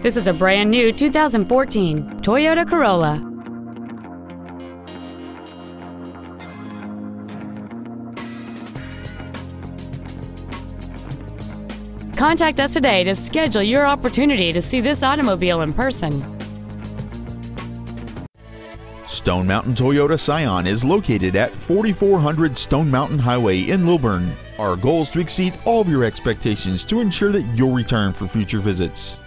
This is a brand new 2014 Toyota Corolla. Contact us today to schedule your opportunity to see this automobile in person. Stone Mountain Toyota Scion is located at 4400 Stone Mountain Highway in Lilburn. Our goal is to exceed all of your expectations to ensure that you'll return for future visits.